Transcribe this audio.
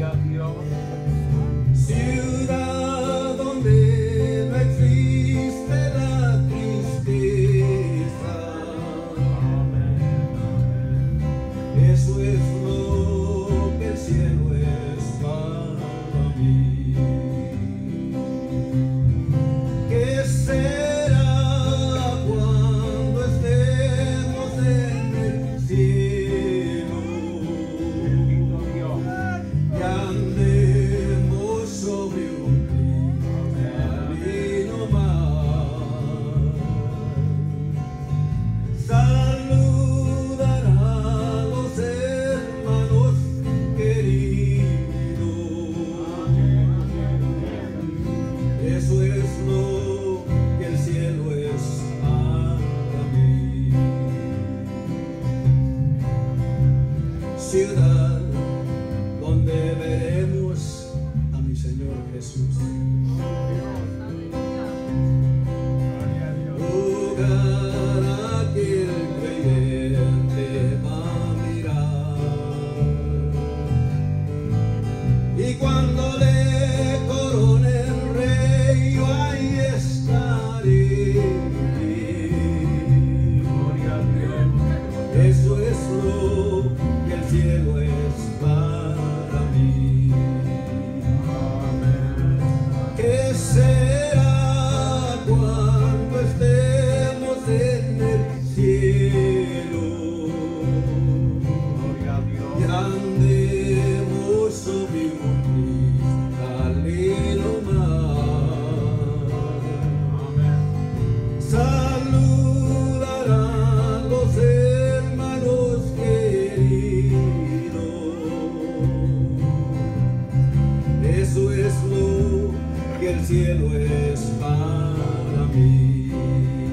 Gloria a Dios. Ciudad donde no existe la tristeza. Eso es lo que el cielo es para mí. ¿Qué será cuando estemos en el cielo? Bendito Dios. Y andemos sobre un camino más. Saludar a los hermanos queridos. Eso es lo que el cielo es para mí. Ciudad donde veremos a mi Señor Jesús. Lugar a que el creyente va a mirar. Y cuando le coronen rey, yo ahí estaré. Gloria a Dios. Eso es lo que el cielo es para mí. Amén. ¿Qué será cuando estemos en el cielo? Gloria a Y Dios. andemos sobre un cristalino mar. Amén. Saludar a los hermanos queridos. Eso es lo que el cielo es para mí.